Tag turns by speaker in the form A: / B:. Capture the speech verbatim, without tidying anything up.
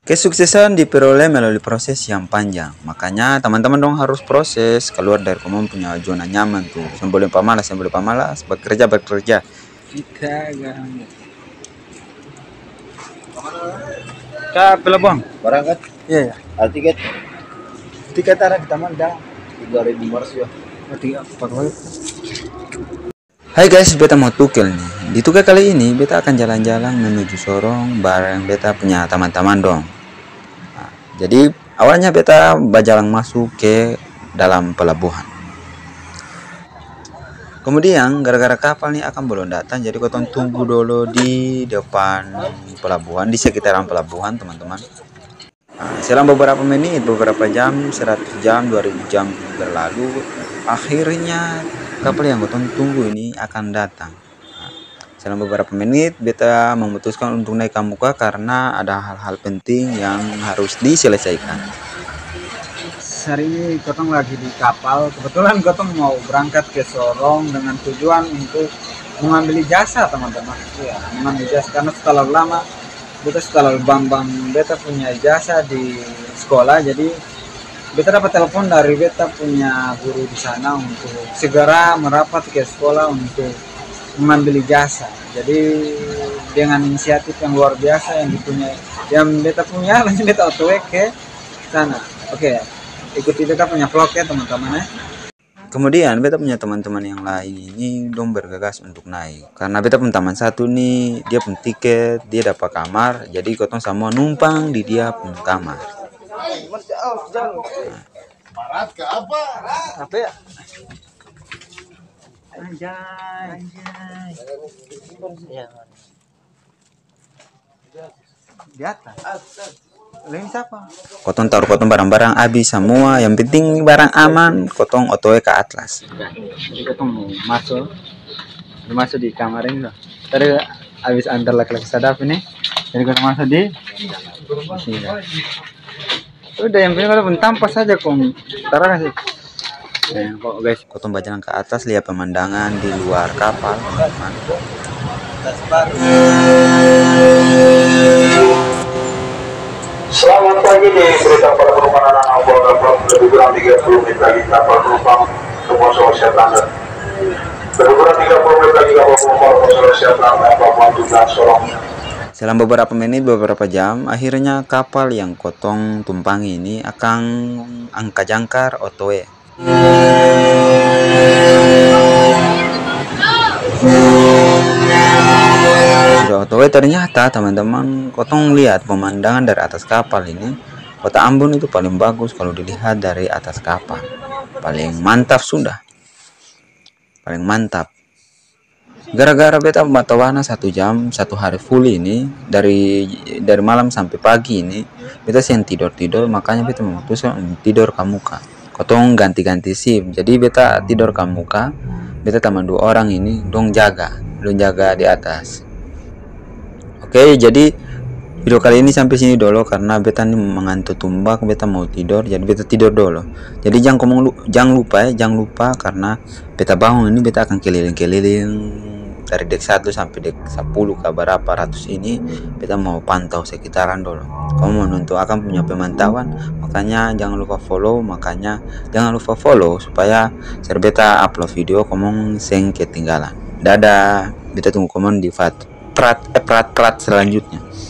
A: Kesuksesan diperoleh melalui proses yang panjang. Makanya teman-teman dong harus proses keluar dari kamu punya zona nyaman tuh. Yang boleh pamalas, yang boleh pamalas, bekerja bekerja.
B: Kita gang. Kak Pelabong,
C: Berangkat,
B: iya ya.
C: ada tiket
B: Tiket arah kita mana?
C: tiga ribu lima ratus ya.
B: Tiga empat.
A: Hai guys, beta mau tukel nih. Di tukel kali ini beta akan jalan-jalan menuju Sorong bareng beta punya teman-teman dong. Nah, jadi awalnya beta berjalan masuk ke dalam pelabuhan. Kemudian gara-gara kapal nih akan belum datang, jadi kau tunggu dulu di depan pelabuhan, di sekitaran pelabuhan teman-teman. Nah, selang beberapa menit, beberapa jam, seratus jam, dua ribu jam berlalu, akhirnya kapal yang kau tunggu ini akan datang. Nah, selang beberapa menit, beta memutuskan untuk naik ke muka karena ada hal-hal penting yang harus diselesaikan.
B: Hari ini Gotong lagi di kapal. Kebetulan Gotong mau berangkat ke Sorong dengan tujuan untuk mengambil jasa teman-teman. Ya, mengambil jasa karena setelah lama beta setelah bambang beta punya jasa di sekolah, jadi beta dapat telepon dari beta punya guru di sana untuk segera merapat ke sekolah untuk mengambil jasa. Jadi dengan inisiatif yang luar biasa yang dipunyai yang beta punya, langsung beta otw ke sana. Oke, ikuti beta punya vlog ya teman-teman ya.
A: Kemudian beta punya teman-teman yang lain ini dong bergegas untuk naik. Karena beta pun teman satu nih, dia pun tiket, dia dapat kamar, jadi kotong semua numpang di dia pun kamar.
C: Barat ke apa?
B: Apa ya? Anjay. Anjay. Di atas. Lain siapa?
A: Kotong taruh kotong barang-barang habis semua, yang penting barang aman, kotong otw ke atlas.
B: Jadi kita mau masuk, mau masuk di kamar ini loh. Tadi habis antar laki-laki sadap ini, jadi kita masuk di sini. Udah yang penting kalau pun tampak saja kong taruh kasih.
A: Nah, kok guys, kotong berjalan ke atas lihat pemandangan di luar kapal, teman-teman.
D: Selamat pagi di berita pada penumpang anak kapal kapal lebih kurang tiga puluh menit lagi kapal penumpang ke Poso Siatanda. Lebih kurang tiga puluh menit lagi kapal penumpang ke Poso Siatanda Papua Tugas Sorong.
A: Selang beberapa menit, beberapa jam, akhirnya kapal yang kotong tumpangi ini akan angka jangkar otw. Sudah otw ternyata teman-teman, kotong lihat pemandangan dari atas kapal ini. Kota Ambon itu paling bagus kalau dilihat dari atas kapal. Paling mantap sudah. Paling mantap. Gara-gara beta pematawana satu jam, satu hari full ini, dari dari malam sampai pagi ini, beta sen tidur-tidur, makanya beta memutuskan tidur ke muka. Kotong ganti-ganti sim, jadi beta tidur ke muka, beta teman dua orang ini, dong jaga, dong jaga di atas. Oke, jadi video kali ini sampai sini dulu karena beta ini mengantuk tumbak, beta mau tidur, jadi beta tidur dulu. Jadi jangan ngomong, jangan lupa ya, jangan lupa karena beta bangun ini beta akan keliling-keliling dari dek satu sampai dek sepuluh ke berapa ratus ini, beta mau pantau sekitaran dulu. Kamu mau nonton akan punya pemantauan, makanya jangan lupa follow, makanya jangan lupa follow supaya share beta upload video kamu seng ketinggalan. Dadah, beta tunggu komen di prat prat eh, prat prat selanjutnya.